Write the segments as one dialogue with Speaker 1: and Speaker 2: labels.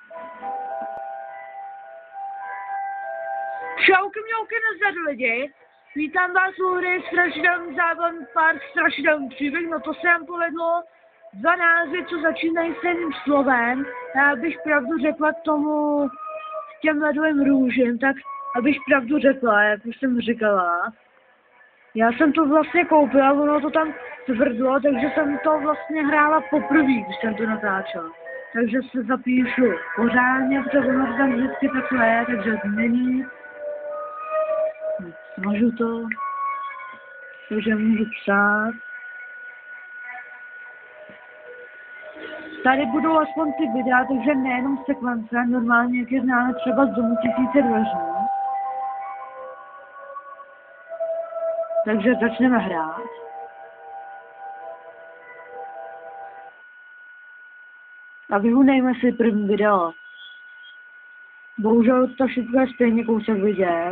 Speaker 1: Čauky mňauky nazdar lidi, vítám vás u hry Strašidelný zábavný park Strašidelný příběh, no to se nám povedlo. Dva názvy, co začínají stejným slovem. Já bych pravdu řekla k tomu, k těm ledovým růžím, tak abych pravdu řekla, jak už jsem říkala. Já jsem to vlastně koupila, ono to tam tvrdlo, takže jsem to vlastně hrála poprvé, když jsem to natáčela. Takže se zapíšu pořádně, protože ono to tam vždycky takhle je, takže změní. Smažu to, takže můžu psát. Tady budou aspoň ty videa, takže nejenom sekvence, normálně jak je známe třeba z Domu 1000 dveří. Takže začneme hrát. A vyhunejme si první video. Bohužel to všechno je stejně kousek vidět.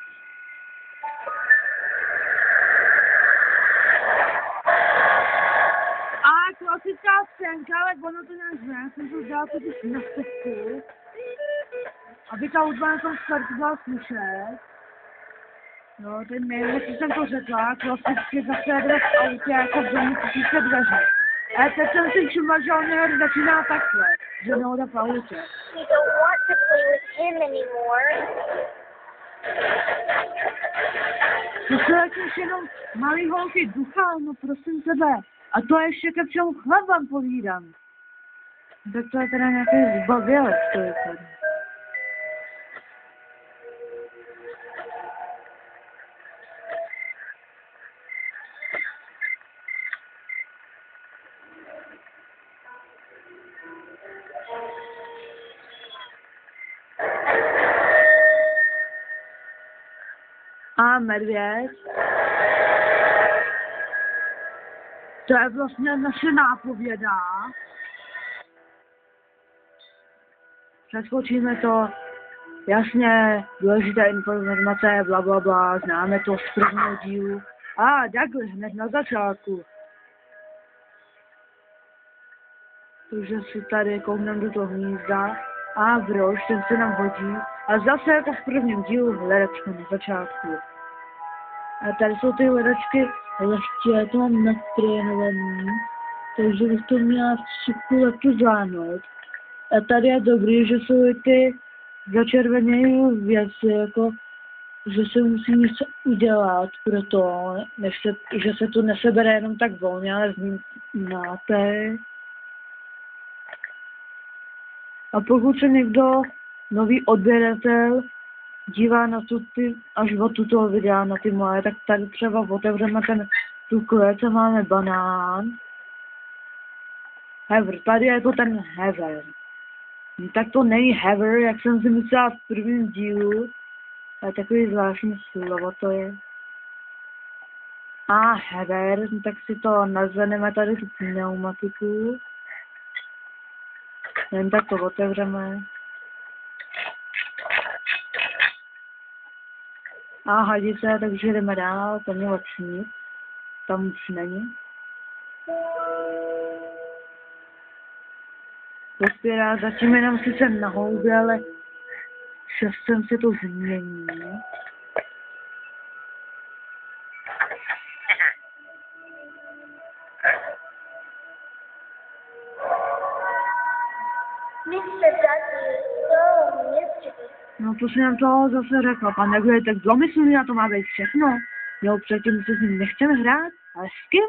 Speaker 1: A klasická scénka, ale ono to nějak ne, jsem to dala totiž na stepku, aby ta hudba na tom startu byla slyšet. No, ten nevím, jestli jsem to řekla, klasicky zase jde v autě jako v Domu 1000 dveří. Ale teď jsem si všimla, že on někdy začíná takhle, že nehoda v autě.
Speaker 2: You don't want to play with him anymore.
Speaker 1: To se jakýž jenom malý holky ducha, no prosím tebe. A to ještě ke všemu chlebám povídám. Tak to je teda nějaký zbavělec, to je tady. A medvěd. To je vlastně naše nápověda. Přeskočíme to. Jasně, důležité informace, blablabla, známe to z prvního dílu. A takhle, hned na začátku. Takže si tady koukneme do toho hnízda. A brož, ten se nám hodí. A zase jako v prvním dílu hledačka na začátku. A tady jsou ty hledačky lehčí, to mám natrénovaný, takže bych to měla všichni lepší zvládnout. A tady je dobrý, že jsou i ty začerveněné věci, jako že se musí něco udělat pro to, že se to nesebere jenom tak volně, ale znáte. A pokud se někdo nový odběratel dívá na až od tuto videa, na ty moje, tak tady třeba otevřeme tu klec a máme banán. Hever, tady je to ten hever. Tak to není hever, jak jsem si myslela v prvním dílu. Ale takový zvláštní slovo to je. A hever, tak si to nazveneme tady tu pneumatiku. Jen tak to otevřeme. A hadice, takže jdeme dál, to mě lepší. Tam už není. Dospěrá zatím jenom sice na houbě, ale časem se to změní.
Speaker 2: Mr. Dudley is so mischievous.
Speaker 1: No to jsem nám toho zase řekla, pan Dagler, tak zlomyslný na to má být všechno. Jo, předtím se s ním nechceme hrát, ale s kým?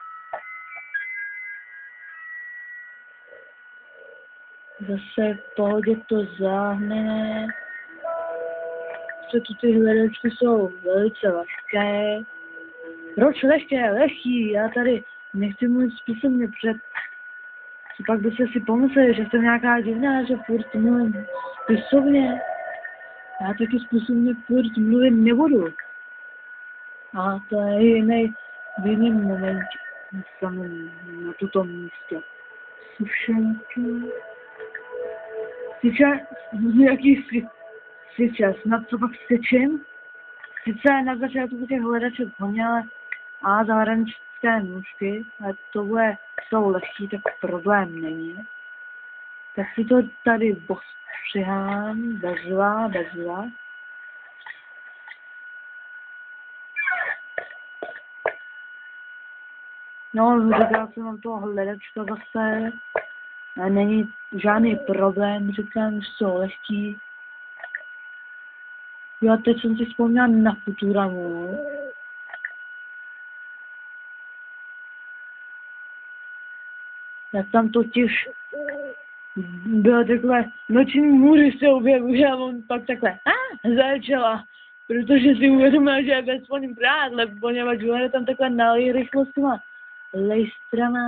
Speaker 1: Zase v pohodě to záhne. Co tu ty hledačky jsou velice lehké. Proč lehké? Lehký, já tady nechci mluvit způsobně před. Co pak by se si pomysleli, že jsem nějaká divná, že furt mluvím spisovně. Já taky způsobně furt mluvit nebudu. A to je jiný, v jiném momentě, na tuto místě. Sušenky. Sice, snad co pak sečím? Sice na začátku těch hledaček hodně, ale zahraničské nůžky, ale tohle jsou lehký, tak problém není. Tak si to tady postřihám, bezva. No, říkal jsem vám toho hledačka zase. A není žádný problém, říkám, že jsou lehký. Jo, teď jsem si vzpomněl na Futuramu. Jak tam totiž bylo takhle, noční můry se objevuje a on pak takhle začala, protože si uvědomil, že je ve svém prádle, poněvadž on je tam takhle nalej rychlostma lejstrama.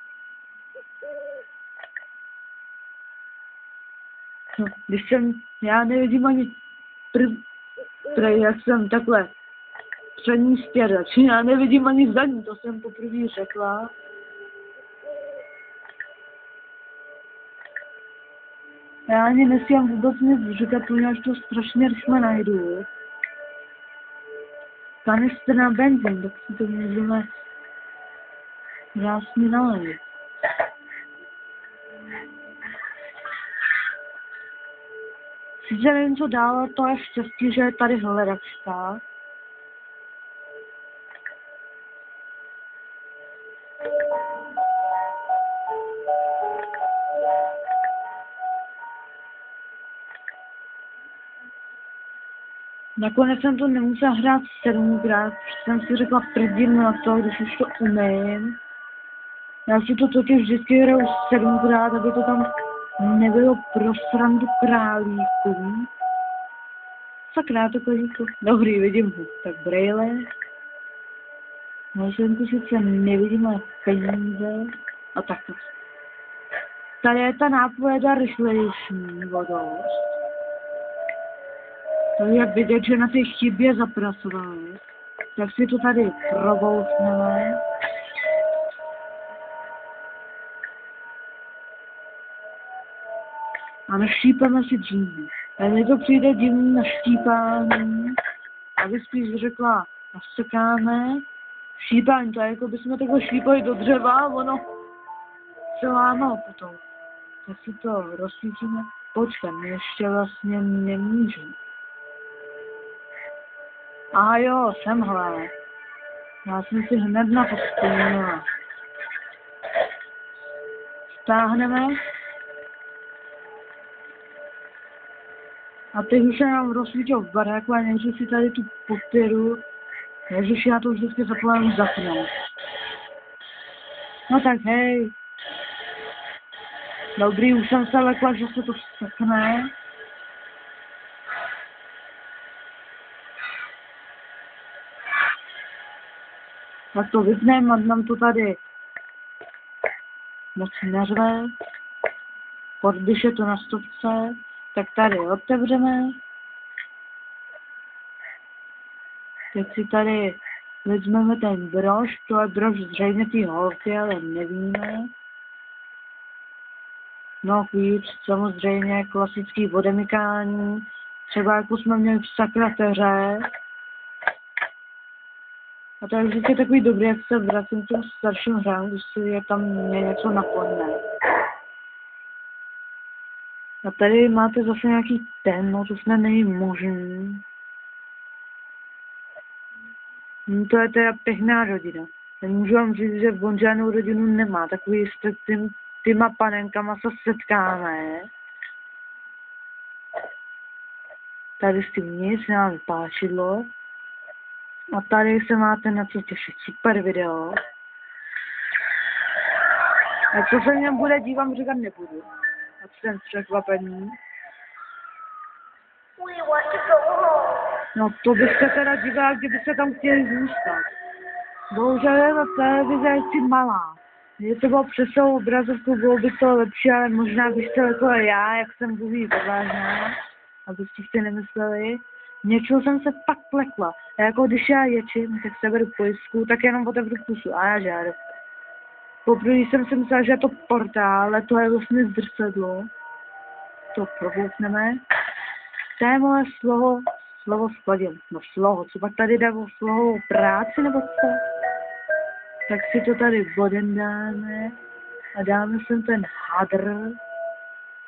Speaker 1: No, když já nevidím ani jak jsem takhle přední stěrač, já nevidím ani zadní, to jsem poprvé řekla. Já ani nesmím vůbec nic říkat, protože to strašně rychle najdu. Kanistr na benzín, tak si to můžeme krásně nalejt. Sice nevím, co dál, to je štěstí, že je tady hledačka. Nakonec jsem to nemusela hrát 7krát, protože jsem si řekla prdím na to, když už to umím. Já si to totiž vždycky hraju 7krát, aby to tam nebylo pro srandu králíků. Sakra, to kožíko. Dobrý, vidím ho. Tak brejle. Myšlenku sice nevidím, ale peníze. A tak. Tady je ta nápojeda rychlejší vodost. To je vidět, že na té chybě zapracovali. Tak si to tady probousneme. A naštípeme si dříví. A mně to přijde divný naštípání. Aby spíš řekla, nasekáme. Štípání, to je jako bychom takhle štípali do dřeva a ono se lámalo potom. Tak si to rozsvítíme. Počkej, my ještě vlastně nemůžeme. A jo, semhle. Já jsem si hned na to vzpomněla. Stáhneme. A teď už se nám rozsvítil v baráku a nejdřív si tady tu popěru. Ježiš, já to vždycky zapomínám zapnout. No tak hej. Dobrý, už jsem se lekla, že se to sekne. Tak to vypneme a nám to tady moc neřve. Když je to na stopce, tak tady otevřeme. Teď si tady vezmeme ten brož, to je brož zřejmě ty holky, ale nevíme. No klíč, samozřejmě klasický odemykání, třeba jako jsme měli v sakrateře. A to je vždycky takový dobrý, jak se vracím k těm starším hrám, když si je tam něco napadne. A tady máte zase nějaký ten, no to snad není možný. To je teda pěkná rodina. Nemůžu vám říct, že on žádnou rodinu nemá, takový s těma panenkama se setkáme. Tady s tím nic, nám páčidlo. A tady se máte na co těšit. Super video. A co se v něm bude dít, vám říkat nebudu. A jsem překvapený. No to byste teda díval, kdybyste tam chtěli zůstat. Bohužel je ta televize ještě malá. Je to bylo přes celou obrazovku, bylo by to lepší, ale možná byste jako já, jak jsem mluví odvážná, abyste si nemysleli. Něčeho jsem se fakt plekla. A jako když já ječím, tak se beru pojistku, tak jenom otevřu pusu a já žáru. Poprvé jsem si myslela, že je to portál, ale to je vlastně zrcadlo. To proboukneme. To je moje slovo skladím. No slovo, co pak tady jde o slovo práci nebo co? Tak si to tady bodem dáme a dáme sem ten hadr.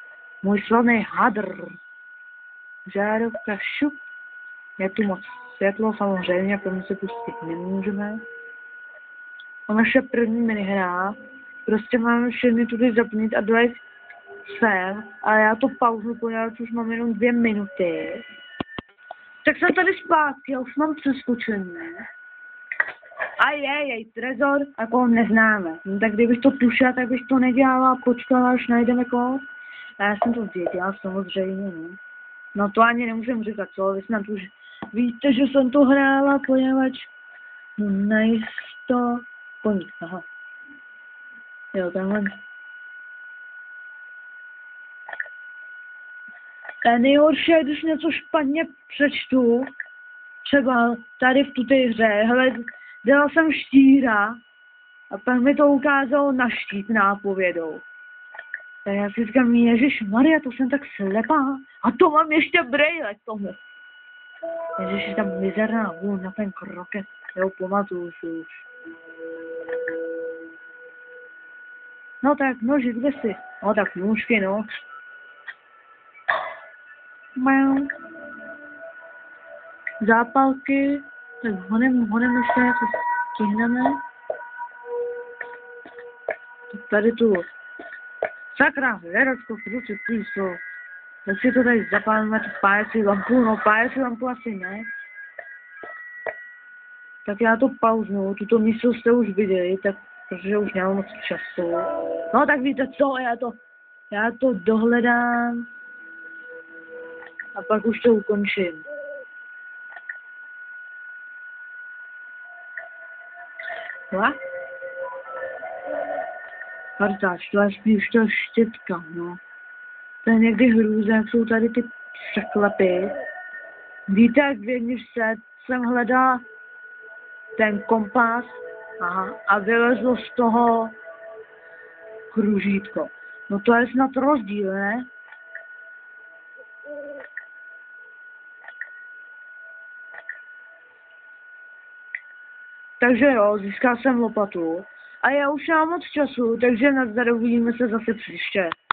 Speaker 1: Můj slavný hadr. Žárovka šup. Je tu moc světlo, samozřejmě, pro mě se pustit nemůžeme. A naše první minihra. Prostě máme všechny tudy zapnit a dojet sem. A já to pauzu, poněvadž už mám jenom 2 minuty. Tak jsem tady zpátky, já už mám přeskočení. A jej, trezor, jako ho neznáme. No, tak kdybych to tušila, tak bych to nedělala a počkala, až najdeme koho. A já jsem to věděla, samozřejmě, no. No to ani nemůžem říkat, co, vy snad už víte, že jsem to hrála, poněvadž najisto koník, aha. Jo, tenhle. A nejhorší je, když něco špatně přečtu, třeba tady v tuté hře, hele, dělal jsem štíra a pak mi to ukázalo na štít nápovědou. A já si říkám, ježišmarja, to jsem tak slepá. A to mám ještě brejle k tomu. Ježiši, tam mizerná vůl na ten kroket. Jo, pamatuju si už. No tak, noži, kde jsi? No tak, nůžky, no. Mám. Zápalky. Tak honem ještě něco stihneme. Tak tady tu. Sakra, hledačko, kruci, píso. Tak si to tady zapálíme, tu pájecí lampu, no pájecí lampu asi ne. Tak já to pauznu, tuto místo jste už viděli, tak, protože už nemám moc času. No tak víte co, já to dohledám. A pak už to ukončím. Hla? Partáč, to je spíš to štětka, no. To je někdy hrůza, jak jsou tady ty překlepy. Víte, jak v jedničce jsem hledala ten kompas a vylezlo z toho kružítko. No to je snad rozdíl, ne? Takže jo, získal jsem lopatu. A já už nemám moc času, takže nazdar, uvidíme se zase příště.